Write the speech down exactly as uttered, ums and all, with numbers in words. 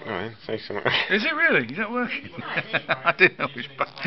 Alright, say something. Is it really? Is that working? I didn't know it was.